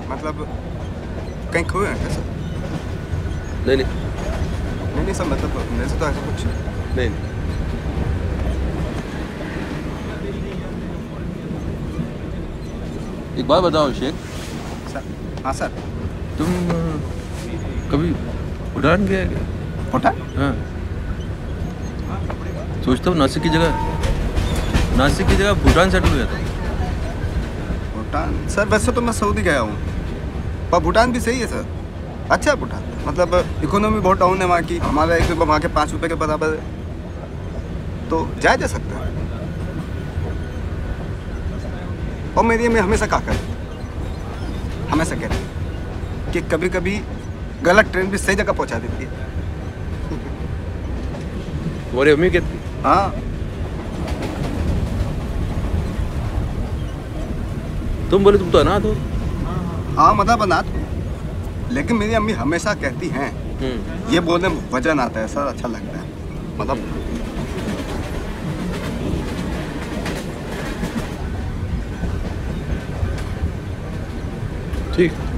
मतलब कहीं खोए हैं क्या सर? नहीं नहीं नहीं नहीं सर, मतलब मेरे से तो ऐसा कुछ नहीं। एक बात बताओ शेख, सर। हाँ सर। तुम कभी भूटान गए क्या? भूटान? हाँ, सोचता हूँ नासिक की जगह भूटान सेटल हो जाता हूँ। भूटान सर, वैसे तो मैं सऊदी गया हूँ, पर भूटान भी सही है सर, अच्छा है भूटान। मतलब इकोनॉमी बहुत डाउन है वहाँ की, हमारा 1 रुपये वहाँ के 5 रुपये के बराबर है, तो जाया जा सकता है। और मेरी अम्मी हमेशा कहा करती, हमेशा कहती है कि कभी कभी गलत ट्रेन भी सही जगह पहुँचा देती है। तुम्हारी अम्मी कहती? हाँ। तुम बोले तुम तो अनाथ हो। हाँ मतलब अनाथ हूँ, लेकिन मेरी अम्मी हमेशा कहती हैं, ये बोलने में वजन आता है सर, अच्छा लगता है मतलब। ठीक।